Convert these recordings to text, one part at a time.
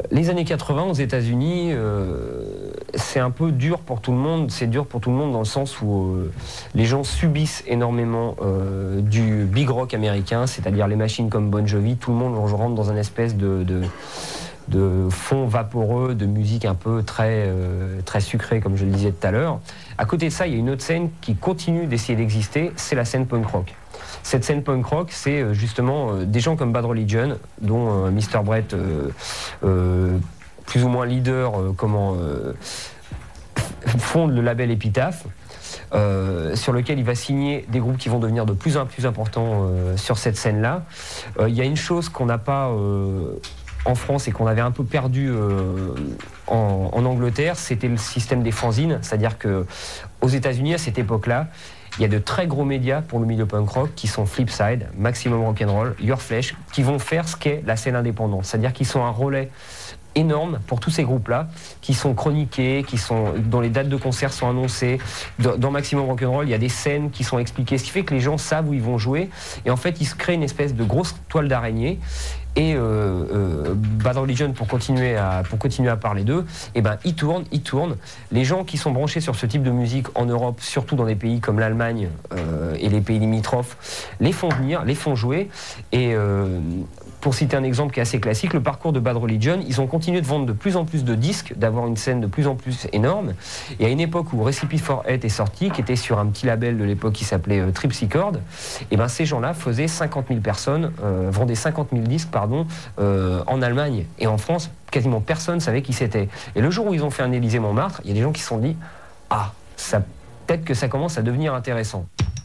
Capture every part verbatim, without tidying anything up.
Les années quatre-vingts aux États-Unis, euh, c'est un peu dur pour tout le monde. C'est dur pour tout le monde dans le sens où euh, les gens subissent énormément euh, du big rock américain, c'est-à-dire les machines comme Bon Jovi. Tout le monde rentre dans un espèce de, de, de fond vaporeux, de musique un peu très, euh, très sucrée, comme je le disais tout à l'heure. À côté de ça, il y a une autre scène qui continue d'essayer d'exister, c'est la scène punk rock. Cette scène punk rock, c'est justement euh, des gens comme Bad Religion, dont euh, mister Brett, euh, euh, plus ou moins leader, euh, comment, euh, fonde le label Epitaph, euh, sur lequel il va signer des groupes qui vont devenir de plus en plus importants euh, sur cette scène-là. Euh, il y a une chose qu'on n'a pas euh, en France et qu'on avait un peu perdu euh, en, en Angleterre, c'était le système des fanzines, c'est-à-dire qu'aux États-Unis, à cette époque-là, il y a de très gros médias pour le milieu punk rock qui sont Flipside, Maximum Rock'n'Roll, Your Flesh, qui vont faire ce qu'est la scène indépendante. C'est-à-dire qu'ils sont un relais énorme pour tous ces groupes-là, qui sont chroniqués, qui sont, dont les dates de concert sont annoncées. Dans Maximum Rock'n'Roll, il y a des scènes qui sont expliquées, ce qui fait que les gens savent où ils vont jouer. Et en fait, ils se créent une espèce de grosse toile d'araignée. Et euh, euh, Bad Religion, pour continuer à, pour continuer à parler d'eux, eh ben, ils tournent, ils tournent. Les gens qui sont branchés sur ce type de musique en Europe, surtout dans des pays comme l'Allemagne euh, et les pays limitrophes, les font venir, les font jouer. Et euh, pour citer un exemple qui est assez classique, le parcours de Bad Religion, ils ont continué de vendre de plus en plus de disques, d'avoir une scène de plus en plus énorme. Et à une époque où Recipe for Hate est sorti, qui était sur un petit label de l'époque qui s'appelait euh, Tripsy Chord, et ben ces gens-là faisaient cinquante mille personnes, euh, vendaient cinquante mille disques, pardon, euh, en Allemagne. Et en France, quasiment personne ne savait qui c'était. Et le jour où ils ont fait un Élysée-Montmartre, il y a des gens qui se sont dit « Ah, ça, peut-être que ça commence à devenir intéressant ».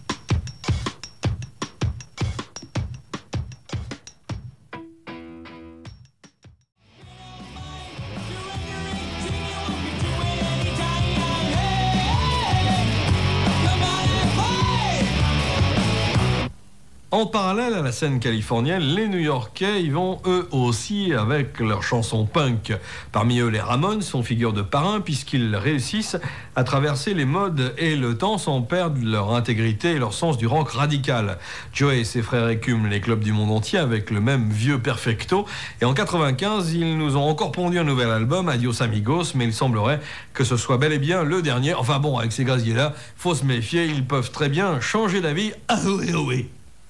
En parallèle à la scène californienne, les New-Yorkais y vont eux aussi avec leurs chansons punk. Parmi eux, les Ramones sont figure de parrain puisqu'ils réussissent à traverser les modes et le temps sans perdre leur intégrité et leur sens du rock radical. Joey et ses frères écument les clubs du monde entier avec le même vieux perfecto. Et en quatre-vingt-quinze, ils nous ont encore pondu un nouvel album, Adios Amigos, mais il semblerait que ce soit bel et bien le dernier. Enfin bon, avec ces gaziers-là, faut se méfier, ils peuvent très bien changer d'avis. Ah oui, ah oui.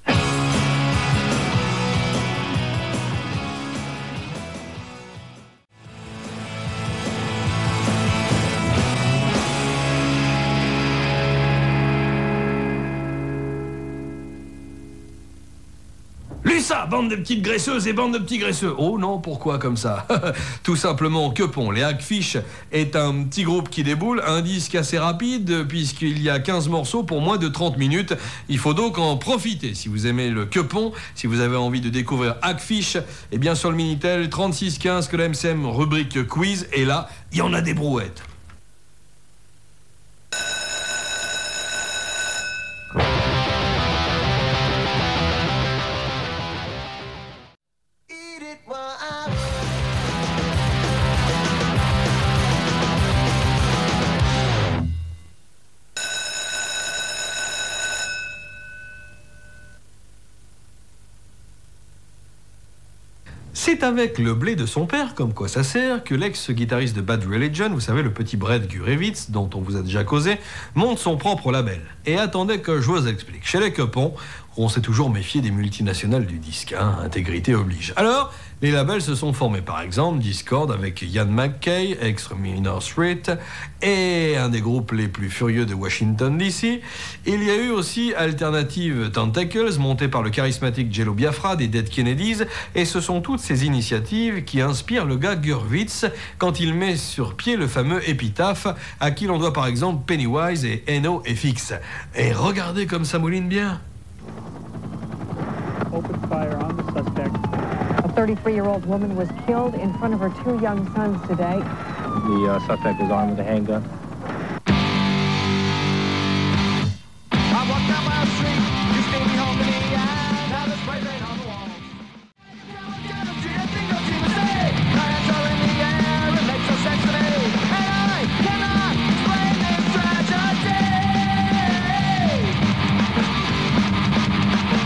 Ça, bande de petites graisseuses et bande de petits graisseux. Oh non, pourquoi comme ça? Tout simplement, Quepon, les Hackfish est un petit groupe qui déboule, un disque assez rapide puisqu'il y a quinze morceaux pour moins de trente minutes. Il faut donc en profiter. Si vous aimez le Quepon, si vous avez envie de découvrir Hackfish, eh bien sur le Minitel trente-six quinze que la M C M rubrique quiz, et là, il y en a des brouettes. C'est avec le blé de son père, comme quoi ça sert, que l'ex-guitariste de Bad Religion, vous savez, le petit Brett Gurewitz, dont on vous a déjà causé, monte son propre label. Et attendez que je vous explique. Chez les Quepons, on s'est toujours méfié des multinationales du disque, hein, intégrité oblige. Alors, les labels se sont formés, par exemple, Discord avec Ian MacKaye, ex-Minor Street, et un des groupes les plus furieux de Washington D C. Il y a eu aussi Alternative Tentacles, montée par le charismatique Jello Biafra des Dead Kennedys, et ce sont toutes ces initiatives qui inspirent le gars Gurewitz quand il met sur pied le fameux Epitaph, à qui l'on doit par exemple Pennywise et N O F X. Et regardez comme ça mouline bien. Open fire on the suspect. A thirty-three-year-old woman was killed in front of her two young sons today. The uh, suspect was armed with a handgun. I walked down my street, you stayed me home to me, and now there's spray paint on the wall. Knives are in the air, it makes no sense to me, and I cannot explain this tragedy.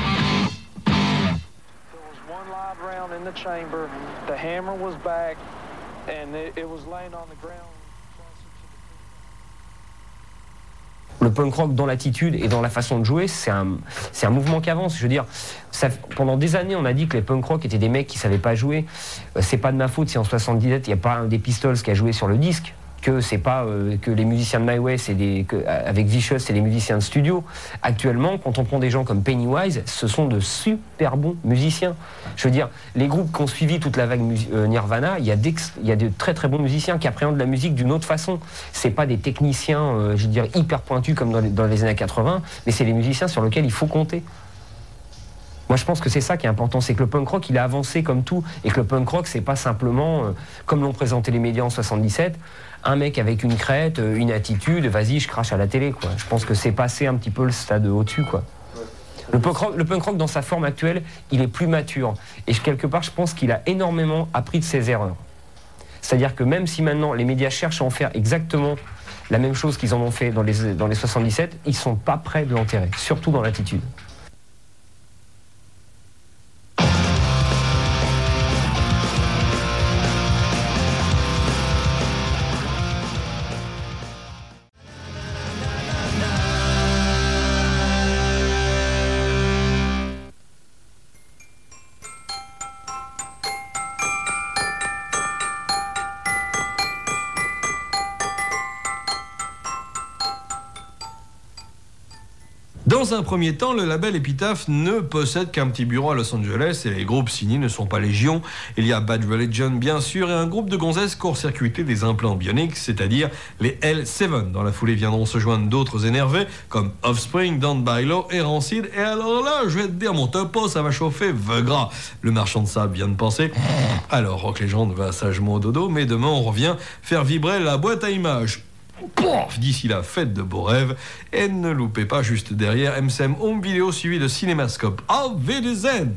There was one live round in the chamber, the hammer was back, Le punk rock dans l'attitude et dans la façon de jouer, c'est un, c'est un mouvement qui avance. Je veux dire, ça, pendant des années, on a dit que les punk rock étaient des mecs qui savaient pas jouer. Euh, c'est pas de ma faute si en soixante-dix-sept, il n'y a pas un des Pistols qui a joué sur le disque. Que c'est pas euh, que les musiciens de My Way, c'est des, que, avec Vicious, c'est des musiciens de studio. Actuellement, quand on prend des gens comme Pennywise, ce sont de super bons musiciens. Je veux dire, les groupes qui ont suivi toute la vague euh, Nirvana, il y a des, il y a de très très bons musiciens qui appréhendent la musique d'une autre façon. C'est pas des techniciens, euh, je veux dire, hyper pointus comme dans les, dans les années quatre-vingts, mais c'est les musiciens sur lesquels il faut compter. Moi, je pense que c'est ça qui est important, c'est que le punk rock, il a avancé comme tout, et que le punk rock, c'est pas simplement, euh, comme l'ont présenté les médias en soixante-dix-sept, un mec avec une crête, une attitude, vas-y, je crache à la télé, quoi. Je pense que c'est passé un petit peu le stade au-dessus, quoi. Le punk rock, le punk rock, dans sa forme actuelle, il est plus mature. Et quelque part, je pense qu'il a énormément appris de ses erreurs. C'est-à-dire que même si maintenant les médias cherchent à en faire exactement la même chose qu'ils en ont fait dans les, dans les soixante-dix-sept, ils sont pas prêts de l'enterrer, surtout dans l'attitude. Dans un premier temps, le label Epitaph ne possède qu'un petit bureau à Los Angeles et les groupes signés ne sont pas légion. Il y a Bad Religion bien sûr et un groupe de gonzesses court-circuité des implants bioniques, c'est-à-dire les L sept. Dans la foulée viendront se joindre d'autres énervés comme Offspring, Down by Law et Rancid. Et alors là, je vais te dire, mon topo, ça va chauffer, veuve gras. Le marchand de sable vient de penser. Alors, Rock Legend va sagement au dodo, mais demain on revient faire vibrer la boîte à images. D'ici la fête de beaux rêves et ne loupez pas juste derrière M C M Home Video suivi de Cinémascope. Auf Wiedersehen.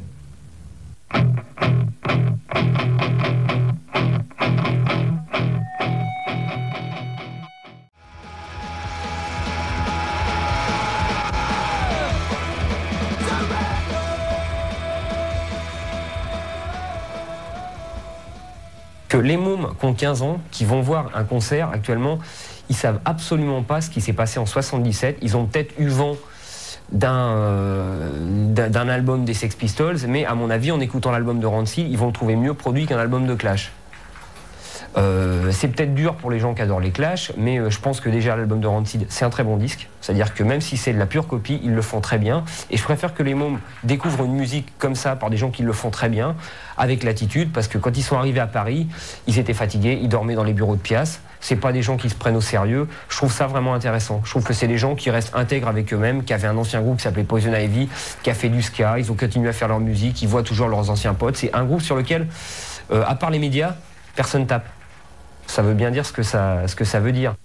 Que les mômes qui ont quinze ans, qui vont voir un concert actuellement, ils savent absolument pas ce qui s'est passé en soixante-dix-sept. Ils ont peut-être eu vent d'un euh, d'un album des Sex Pistols, mais à mon avis, en écoutant l'album de Rancid, ils vont le trouver mieux produit qu'un album de Clash. Euh, c'est peut-être dur pour les gens qui adorent les Clash, mais euh, je pense que déjà l'album de Rancid, c'est un très bon disque. C'est-à-dire que même si c'est de la pure copie, ils le font très bien. Et je préfère que les mômes découvrent une musique comme ça par des gens qui le font très bien, avec l'attitude, parce que quand ils sont arrivés à Paris, ils étaient fatigués, ils dormaient dans les bureaux de Pias. C'est pas des gens qui se prennent au sérieux. Je trouve ça vraiment intéressant. Je trouve que c'est des gens qui restent intègres avec eux-mêmes, qui avaient un ancien groupe qui s'appelait Poison Ivy, qui a fait du ska, ils ont continué à faire leur musique, ils voient toujours leurs anciens potes. C'est un groupe sur lequel, euh, à part les médias, personne tape. Ça veut bien dire ce que ça, ce que ça veut dire.